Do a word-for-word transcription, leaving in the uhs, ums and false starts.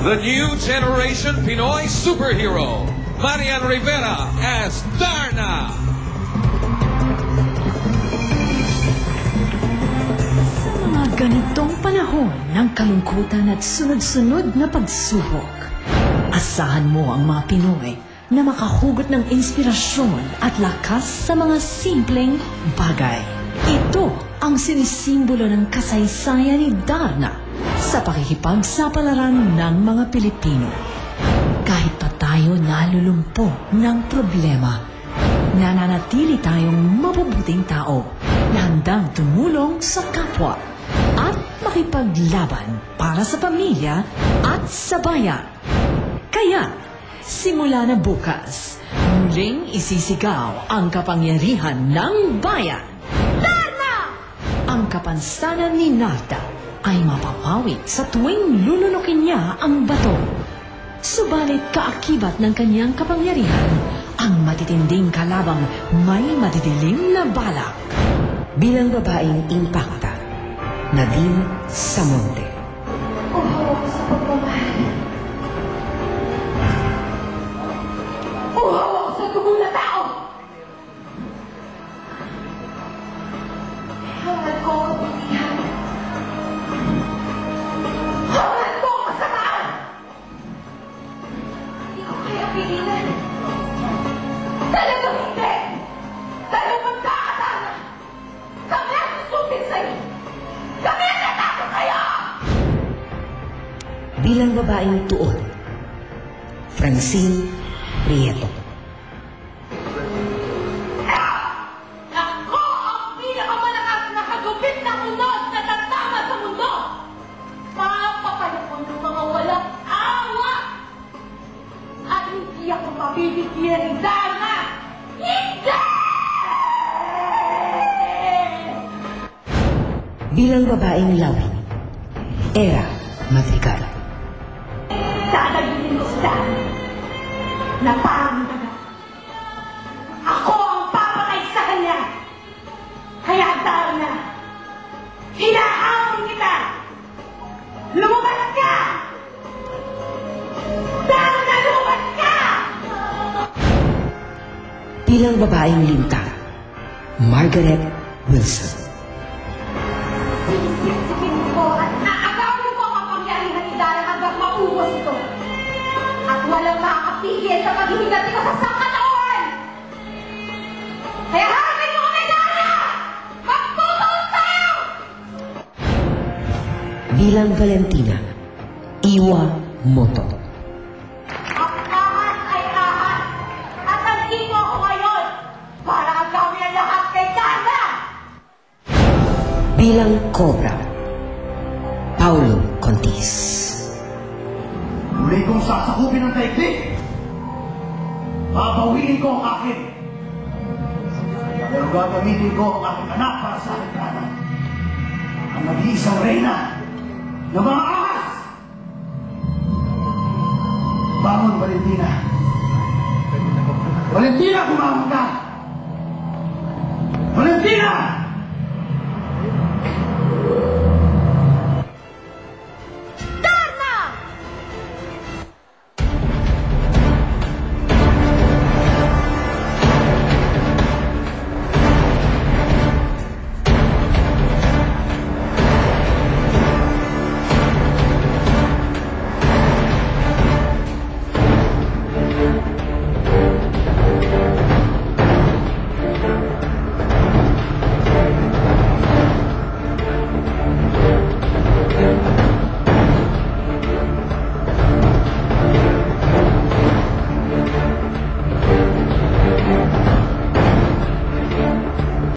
The new generation Pinoy superhero, Marian Rivera as Darna. Sa mga ganitong panahon ng kalungkutan at sunod-sunod na pagsubok, asahan mo ang mga Pinoy na makahugot ng inspirasyon at lakas sa mga simpleng bagay. Ito ang sinisimbolo ng kasaysayan ni Darna sa pakikipagsapalaran ng mga Pilipino. Kahit pa tayo nalulumpo ng problema, nananatili tayong mabubuting tao na handang tumulong sa kapwa at makipaglaban para sa pamilya at sa bayan. Kaya, simula na bukas, muling isisigaw ang kapangyarihan ng bayan. Darna! Ang kapansanan ni Narda ay mapapawit sa tuwing lulunukin niya ang bato. Subalit kaakibat ng kanyang kapangyarihan, ang matitinding kalabang may madidilim na balak. Bilang babaeng impakta, Nadine Samonte. Uhaw ako sa pagmamahal. Uhaw ako sa tugong na tao. Hangad ko ang kapitihan. Hangad ko ang kasamaan. Hindi ko kaya pilinan. Talagang hindi. Talagang magkakasama. Kami ang susupin sa'yo. Kami ang natakot kayo! Bilang babaeng tuon, Francine Prieto. Ako ang pinakamalakas na kagupit na unod na tatama sa mundo! Papapalapon ng mga walang awa! At hindi ako mabibigyan ni Darna! Hindi! Bilang babaeng lawin, Era Madrigal. Dadagilin mo sila na parang daga. Ako ang papatay sa kanya. Kaya Darna, hinahamon kita. Lumabas ka! Darna, lumabas ka! Bilang babaeng linta, Margaret Wilson. Sisiksipin ko at aagawin ko ang kapangyarihan ni Darna hanggang maubos ito. At walang makakapigil sa paghihigati ko sa sangkataon! Kaya harapin mo kami, Darna! Magtutuon tayo! Bilang Valentina, Iwa Moto. Ang ahas ay ahas! At nandito ako ngayon para agawin ang lahat kay Darna! Bilang Cobra, Paulo Contis. Muli kong sasakupin ang daigdig. Babawiin ko ang akin. Pero gagamitin ko ang aking anak para sa aking kanan. Ang nag-iisang reyna ng mga ahas. Bangon, Valentina. Valentina, kumangon ka! Valentina!